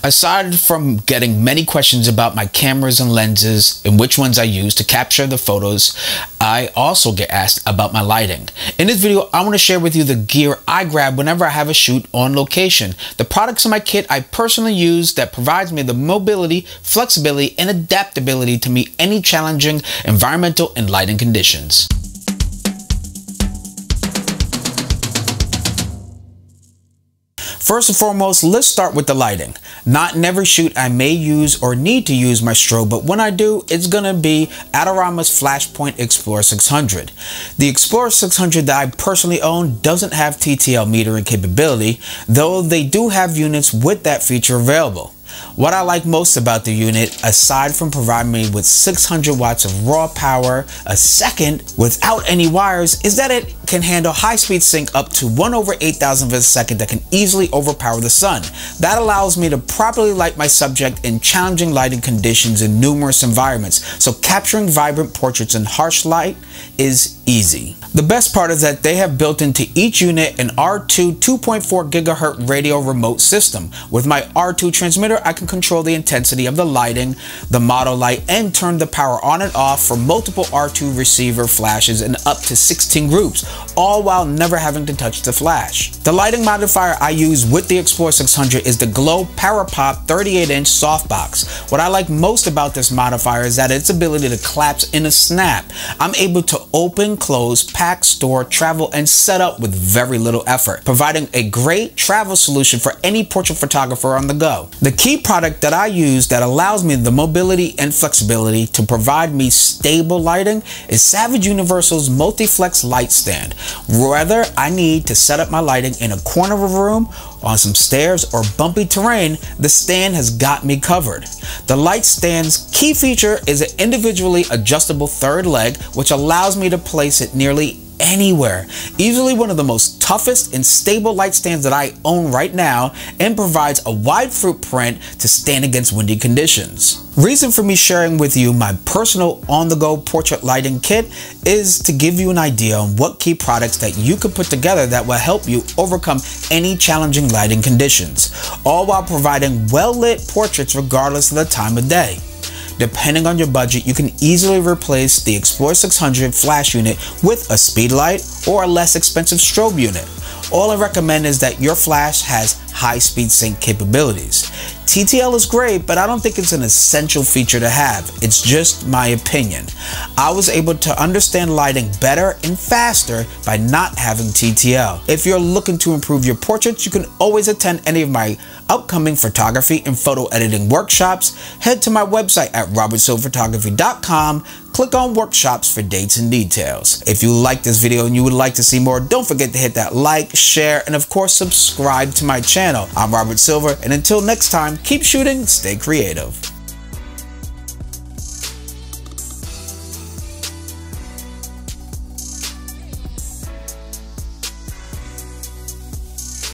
Aside from getting many questions about my cameras and lenses and which ones I use to capture the photos, I also get asked about my lighting. In this video, I want to share with you the gear I grab whenever I have a shoot on location. The products in my kit I personally use that provides me the mobility, flexibility, and adaptability to meet any challenging environmental and lighting conditions. First and foremost, let's start with the lighting. Not in every shoot I may use or need to use my strobe, but when I do, it's gonna be Adorama's Flashpoint XPLOR 600. The XPLOR 600 that I personally own doesn't have TTL metering capability, though they do have units with that feature available. What I like most about the unit, aside from providing me with 600 watts of raw power a second without any wires, is that it can handle high-speed sync up to 1/8000 a second that can easily overpower the sun. That allows me to properly light my subject in challenging lighting conditions in numerous environments, so capturing vibrant portraits in harsh light is easy. The best part is that they have built into each unit an R2 2.4 GHz radio remote system. With my R2 transmitter, I can control the intensity of the lighting, the model light, and turn the power on and off for multiple R2 receiver flashes in up to 16 groups, all while never having to touch the flash. The lighting modifier I use with the XPLOR 600 is the Glow ParaPop 38-inch softbox. What I like most about this modifier is that its ability to collapse in a snap. I'm able to open, close, pack, store, travel, and set up with very little effort, providing a great travel solution for any portrait photographer on the go. The key product that I use that allows me the mobility and flexibility to provide me stable lighting is Savage Universal's Multiflex light stand. Whether I need to set up my lighting in a corner of a room, on some stairs, or bumpy terrain, the stand has got me covered. The light stand's key feature is an individually adjustable third leg, which allows me to place it nearly anywhere. Easily one of the most toughest and stable light stands that I own right now, and provides a wide footprint to stand against windy conditions. Reason for me sharing with you my personal on-the-go portrait lighting kit is to give you an idea on what key products that you could put together that will help you overcome any challenging lighting conditions, all while providing well-lit portraits regardless of the time of day. Depending on your budget, you can easily replace the XPLOR 600 flash unit with a speed light or a less expensive strobe unit. All I recommend is that your flash has high-speed sync capabilities. TTL is great, but I don't think it's an essential feature to have. It's just my opinion. I was able to understand lighting better and faster by not having TTL. If you're looking to improve your portraits, you can always attend any of my upcoming photography and photo editing workshops. Head to my website at robertsillphotography.com. Click on workshops for dates and details. If you like this video and you would like to see more, don't forget to hit that like, share, and of course subscribe to my channel. I'm Robert Silver, and until next time, keep shooting, stay creative.